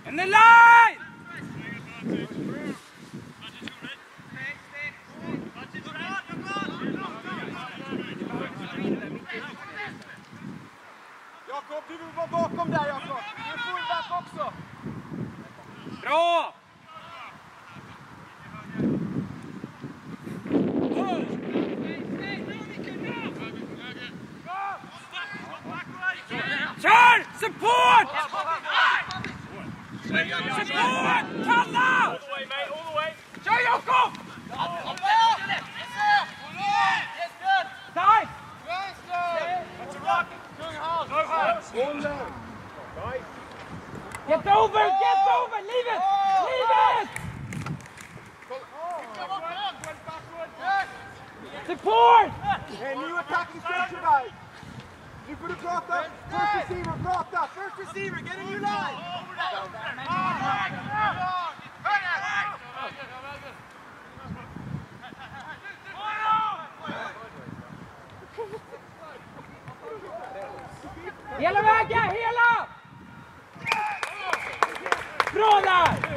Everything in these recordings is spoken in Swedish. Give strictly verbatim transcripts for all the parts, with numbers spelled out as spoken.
In the line! Jakob, du vill vara bakom där, Jakob. Du är fullback också. Bra! Kör! Support! Support! Kalla! Kör Jakob! Nice! Get over! Get over! Leave it! Leave it! Support! Hey, new attacking structure, guys. Nu får du prata. First receiver, prata. First receiver, get a new line. Hela vägen! Hela! Bra där!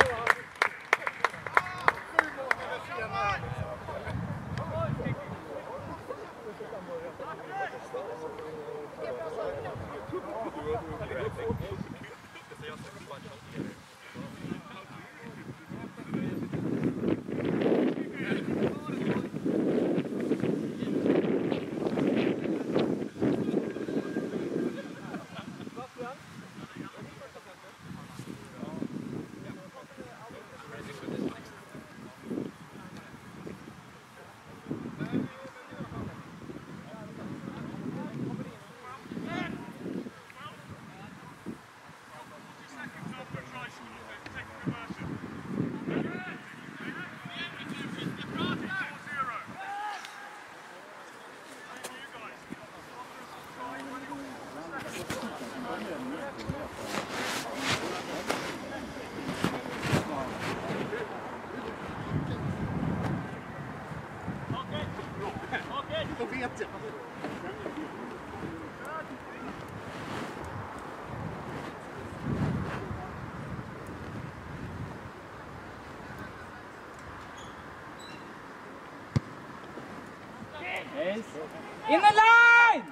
In the line!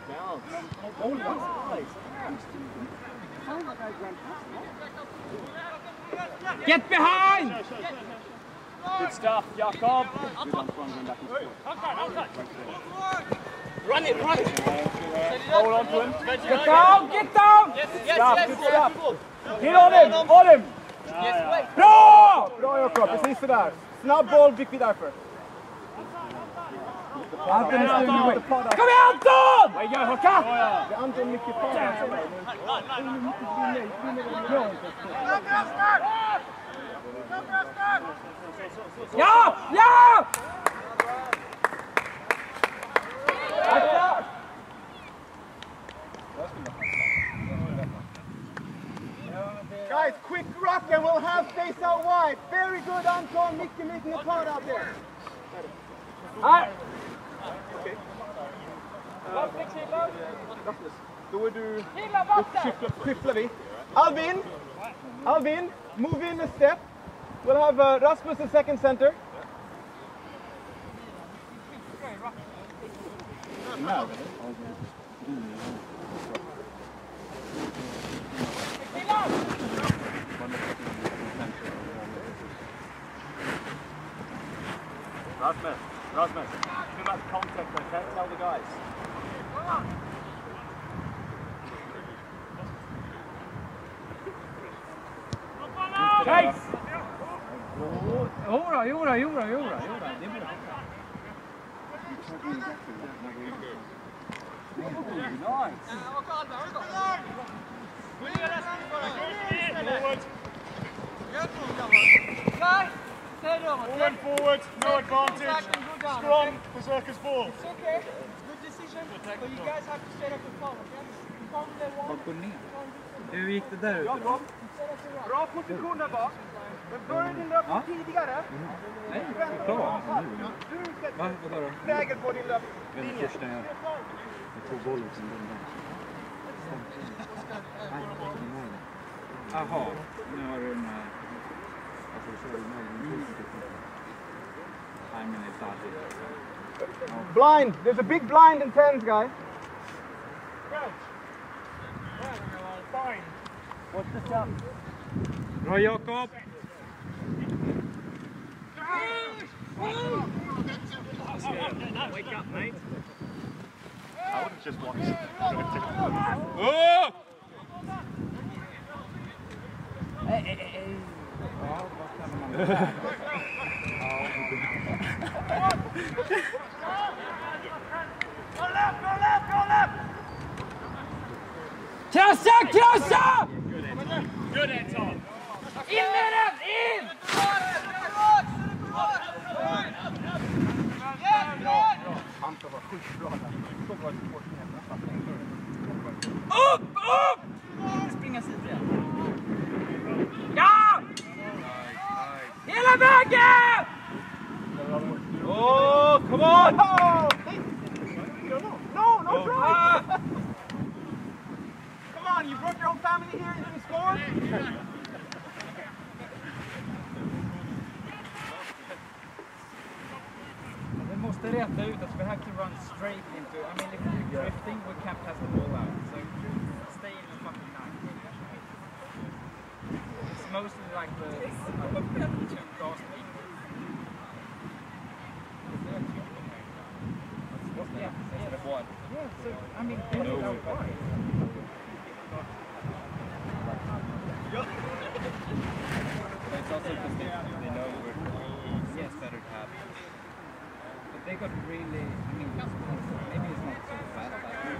Get behind! Good stuff, Jakob. Run it, run it. Hold on to him. Get down! Get down! Good stuff, good stuff. Hit on him, on him. Bra! Bra Jakob, precis sådär. Snabb boll fick vi därför. Anton är stund med. Kom igen Anton! Vad gör Håkan? Det är Anton mycket fara. Ja! Ja! Guys, quick rock and we'll have space out wide. Very good Anton, Mickey making a part out there. Här! Okej. Vatten! Då är du... Hela Då vatten! skyfflar, skyfflar vi. Alvin! Alvin, move in a step. We'll have uh, Rasmus in second center. Rasmus, Rasmus, too much contact, okay? Tell the guys. Chase! Jodå, jodå, jodå, jodå, jodå. Det är bra. Forward, forward, no advantage. Strong, Berserker's ball. It's okay. It's good decision. But you guys have to set up the phone, okay? You can't do that one. Gå ner. Hur gick det där ute? Jakob, bra position där bak. Men börja din löpning tidigare. Nej, klar. Du ska Va? Vadå då? prägel på din löpning. Det är det första jag gör. Jag tog bollen som den där. Jaha, nu har du den här... Blind! There's a big blind in tens, guys. What's the jump? Bra Jakob! Wake up, mate. I would have just watched. Oh! Hey, hey, hey. Go left, go left, go left! Krossa, krossa! Good, Anton. In med den, in! Anton var sjukt bra där. Så var det svårt med. Upp, upp! Springa sidor. Ja! Hela vägen! Oh, come on! No, no try! Come on, you brought your whole family here and didn't score? Vi måste rätta ut att we have to run straight into. I mean, if we're drifting, we can't pass the ball out. So stay in the fucking line. It's mostly like the two cross league. Yeah, instead of one. Yeah, so I mean, they know why. But it's also because they, they know we're yes, better to have. But they got really, I mean, maybe it's not so bad,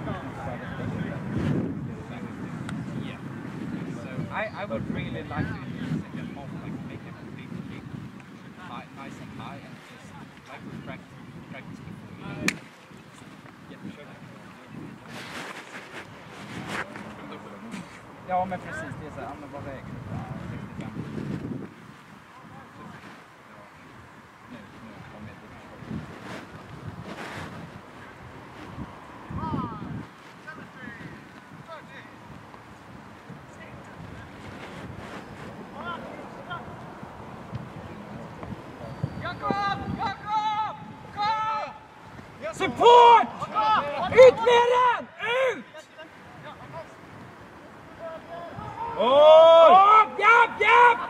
but yeah. So I, I would really like to use the second half, like make a big kick, high, nice and high, and just like we practice, practice before we get the shot. Ja, men precis, det är så här, men vad väger det? sextiofem. Nu, nu kommer det till. Support! Ut med den! Ut! Oj! Japp, japp!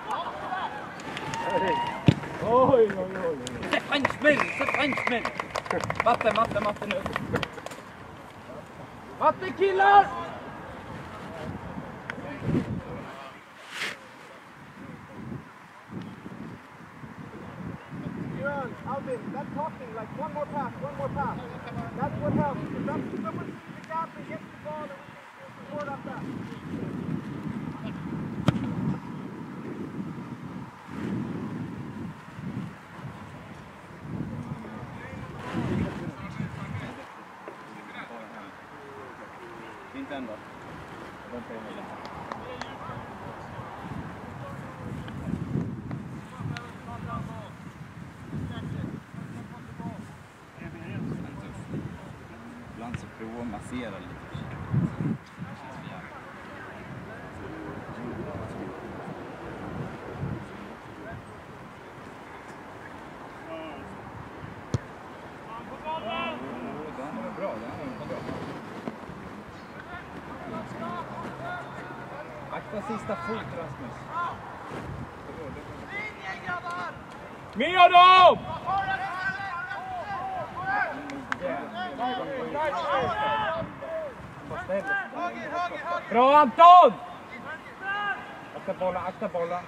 Oj, oj, oj. The Frenchman, the Frenchman! Matte, matte, matte nu. Matte killar! Alvin, that's talking, like one more pass, one more pass. That's what helps. That's someone sees the gap and gets the ball and we can support up that. Inte ändå. Ibland så prova att massera lite. Den var bra, den var bra. Akta sista fot, Rasmus. Med dem! Bra Anton! Akta bollen, akta bollen.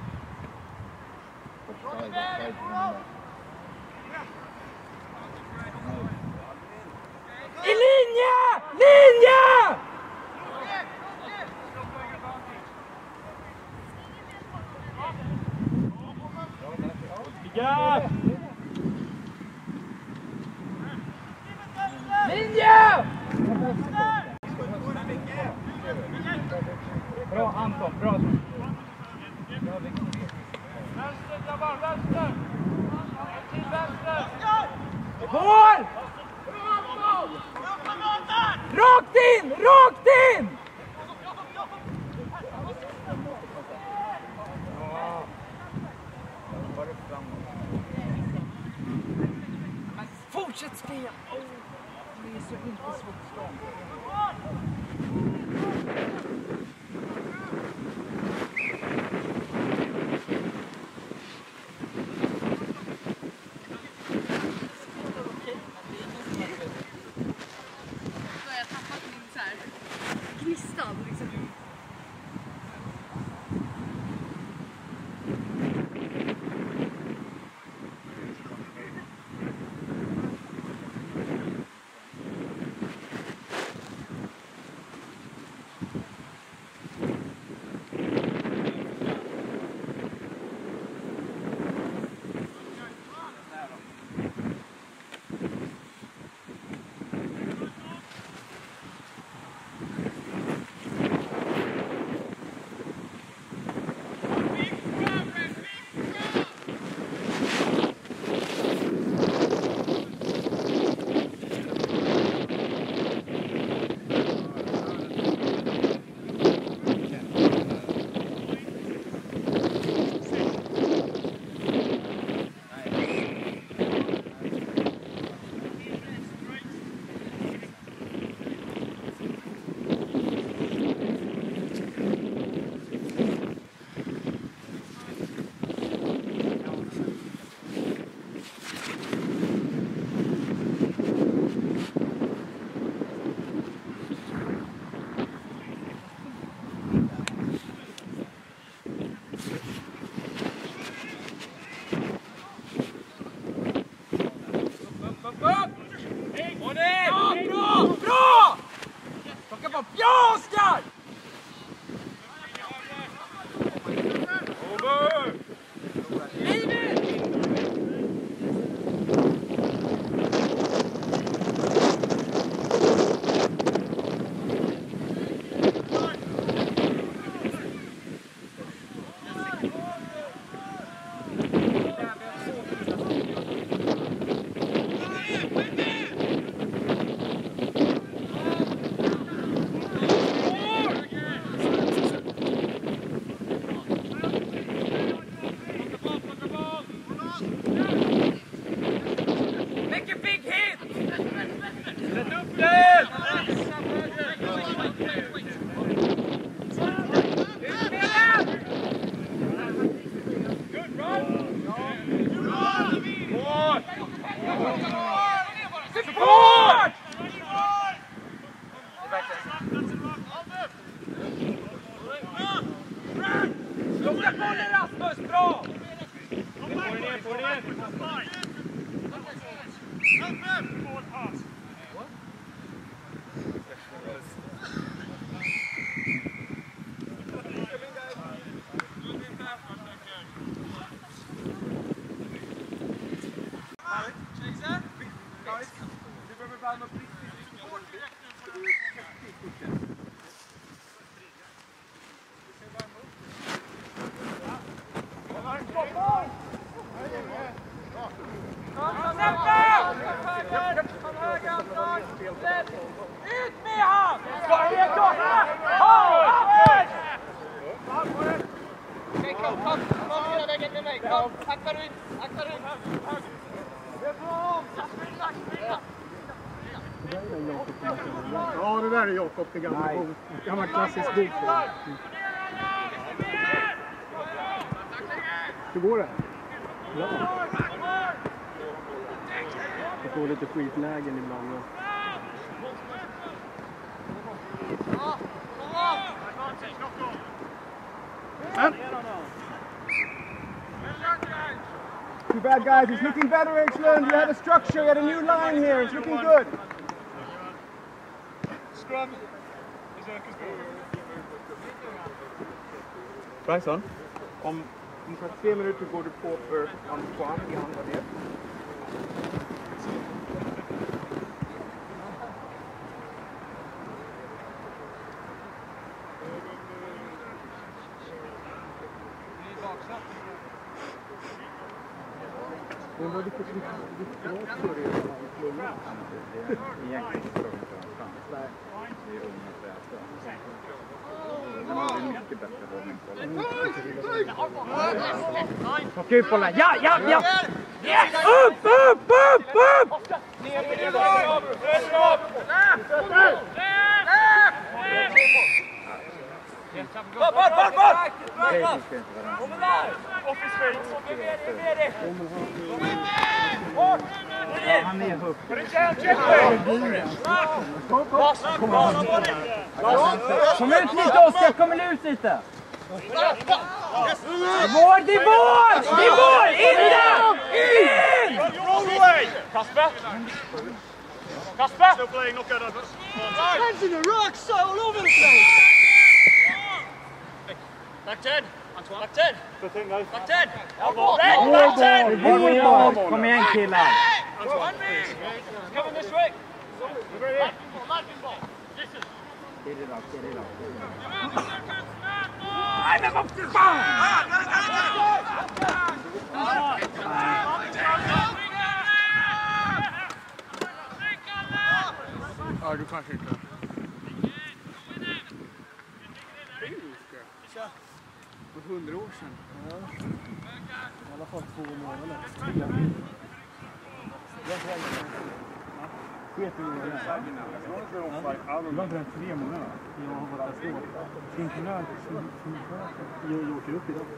I linje! Linje! Ja! Linje! Bra Anton, bra. Vänster, grabbar, vänster! Till vänster! Mål! Rakt in! Rakt in! Fortsätt spela! Oh, det är så inte svårt stånd. Jag har tappat min så här gnistan liksom. Ja, det där är Jakob, det gamla, gamla klassisk bok. Hur går det? Bra. Jag får lite skitlägen ibland. Ja. Men. Too bad, guys. It's looking better, Edgeland. You have a structure. You had a new line here. It's looking good. Scrum. Bryson, om ungefär tre minuter går du på för Antoine i andra del. Men vad vilket vilket bra står det i pluggen? Egentligen står det inte någonstans. Nej. Det är unga fräsar. Men det är mycket bättre hållning på det. Okej, Polla. Ja, ja, ja! Yes! Upp, upp, upp, upp! Bort, bort, bort, bort! Han är högt. Kom ut lite, Oskar! Kom ut lite! Vår, det är vår! Det är vår! In där! In! Kasper! Kasper! Still playing, knock out of hands in the rocks all over the place! Back ten! Antoine! Back ten! Back ten! Back ten! Kom igen killar! Antoine! Coming this way! Nej men vad fan! Ja, du kanske inte. För hundra år sedan. Ja. I alla fall två månader. Vet du vad det är? Det var inte tre månader. Jag har varit där så. Ingenjör. Jag åker upp idag.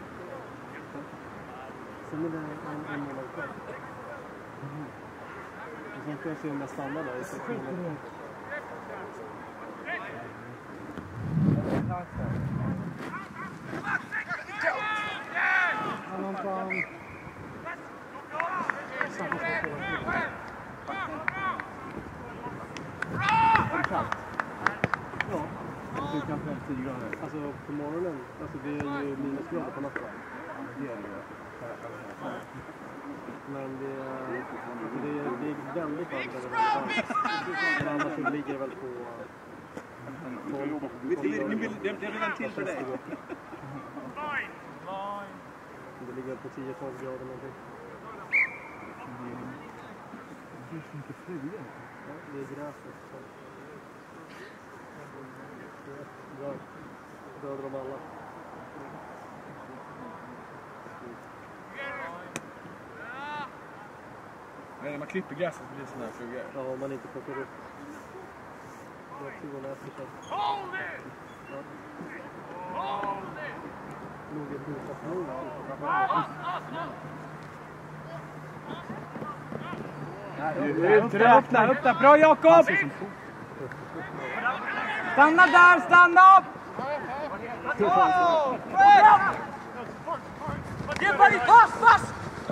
Sen är det en, en månad kvar. Och sen får jag se om jag stannar där i sex månader. Han fan... Kallt. Ja, det kan fem tio grader. Alltså på morgonen, alltså det är ju minusgrader på natten. Det är det. Men det är, alltså det är, det är väldigt varmt eller väldigt varmt. Men annars så ligger det väl på... Det är redan till för dig. Det ligger på tio tolv grader någonting. Det finns inte flyga. Ja, det är gräset. Bra. Dödar de alla. Nej, när man klipper gräset så blir det sådana här flugor. Ja, om man inte plockar upp. Jag tror hon äter sig. Hold it! Hold it! Nog är det husat nog. Upp där, upp där. Bra Jakob! Stanna där, stanna! Get buddy, pass, pass!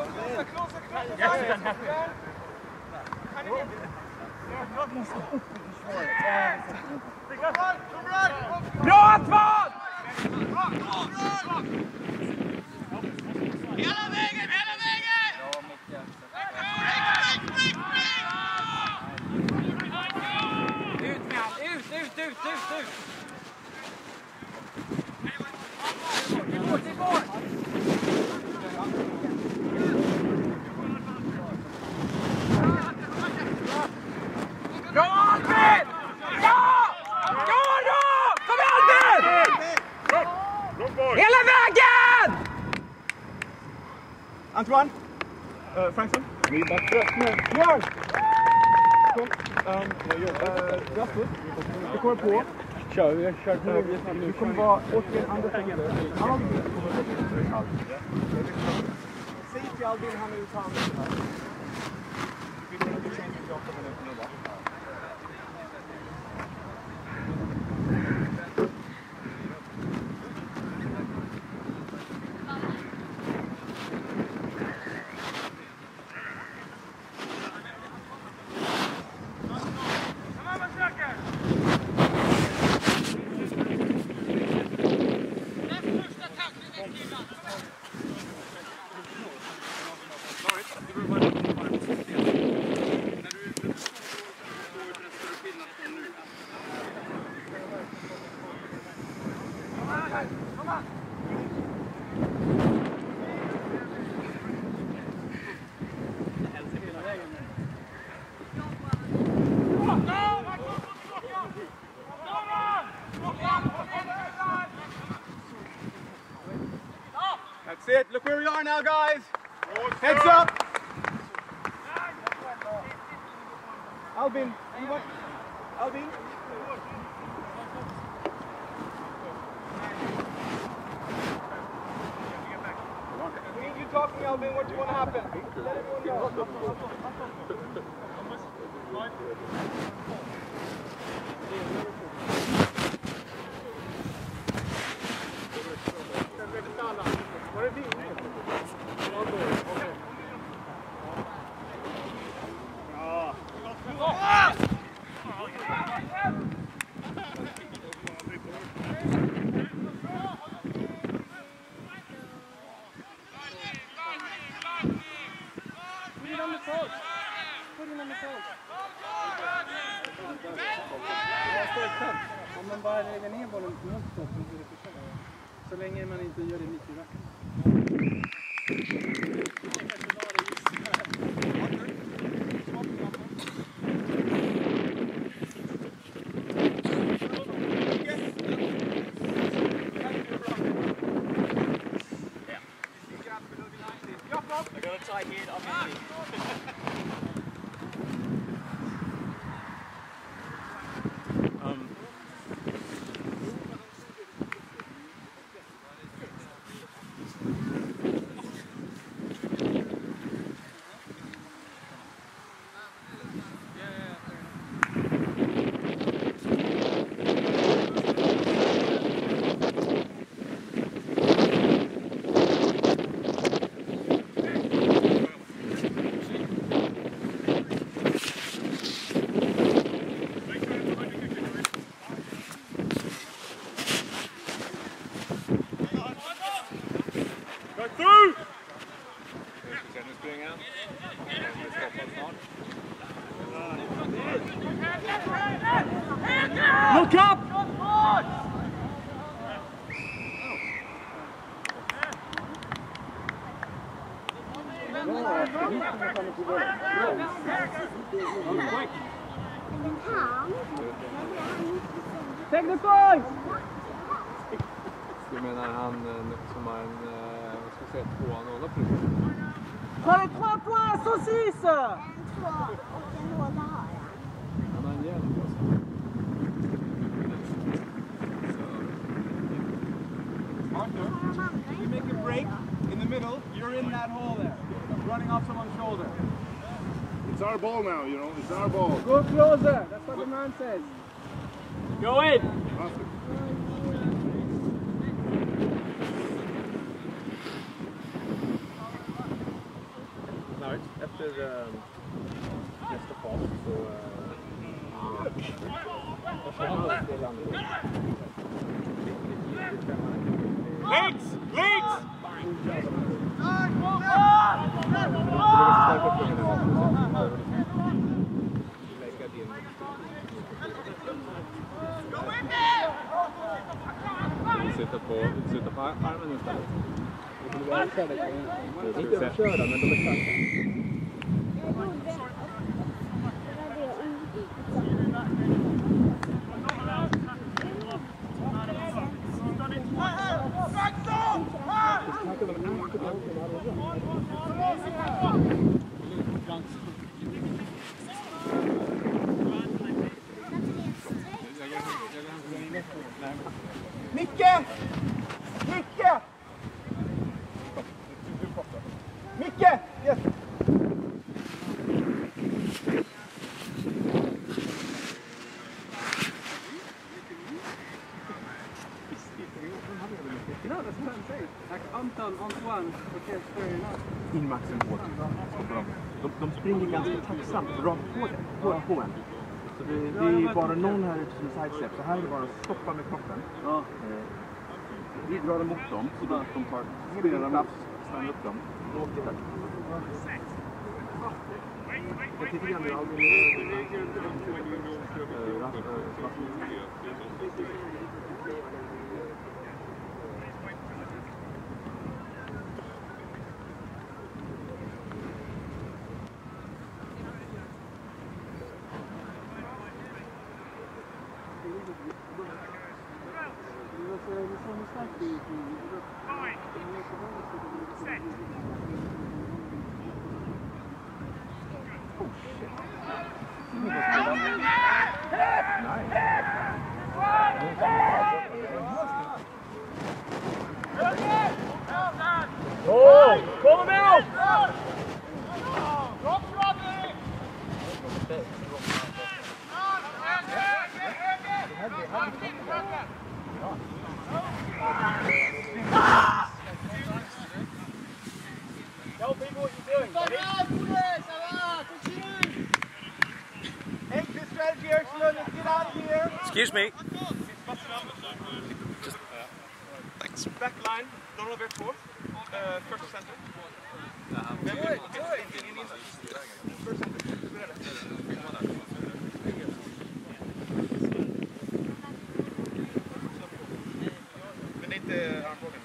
Bra Antoine! Hela vägen, hela vägen! Ut med han, ut, ut, ut, ut, ut! Det går, det går! Bra Albin! Ja! Ja då! Kom igen Albin! Hela vägen! Antoine! Uh, Frankson? Vi är bara trött nu. Björn! Kom. Um, uh, Rasmus, du kommer på. Kör, vi kör på. Du kommer vara återigen andra fängare. Albin kommer att säg till Albin han är ute handen. Vi kommer att change the job på minuterna va? That's it. Look where we are now, guys. Heads up. Albin, you want... Albin? We need you talking, Albin. What do you want to happen? Let everyone know. Om man bara lägger ner bollen på något stopp så blir det för sent. Så länge man inte gör det mitt i racken. I got a tight head, I'm in. Look up! Take the point! Du menar han som har en, vad ska jag säga, två nolla på det? Har du två poäng så sist? En, två och en låda har jag. Han har en hjälm på sig. Arthur, you make a break in the middle, you're in that hole there. Running off someone's shoulder. It's our ball now, you know, it's our ball. Go closer, that's what the man says. Go in! Nej, efter uh, nästa fas så... Uh, Legs! Legs! Sitta på, sitta på armen istället. Inte överkörda, men de är starka. Micke! Micke! Micke! Yes! You know, that's what I'm saying. Like Anton, Antoine, okay, fair enough. In maxen hårt. De, de springer ganska tacksamt rakt på det, på, på en. Så det, det är bara någon här ute som sidestep. Så här är det bara att stoppa med kroppen. Ja. Eh, vi drar emot dem så att de tar spelar plats, stannar upp dem och åker högt. Jag tycker grann det är aldrig Oh, call him out! Tell people what you're doing, buddy. Hey, good strategy, Ursula. Let's get out of here. Excuse me. Back line, don't over fourth. Uh, first center. Do it, do it. First center. Men det är inte armbågen.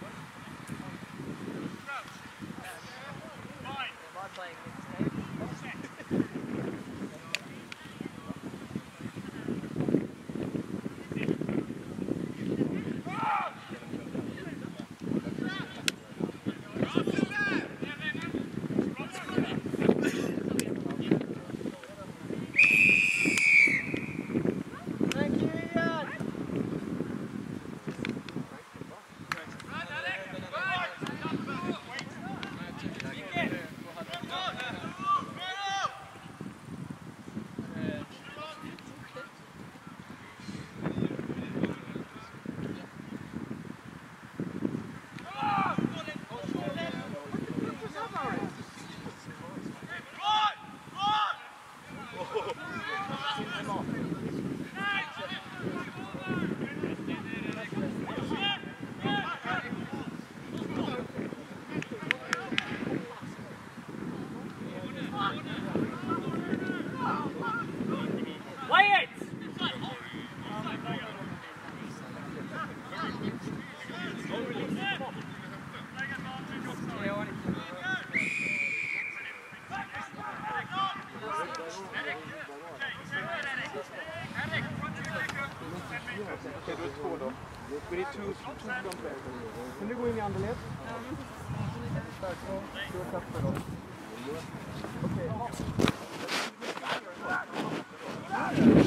Okej, då är det två då. We need two, two front players. Kan du gå in i andra led? Stark då. Du har tappat då. Okej.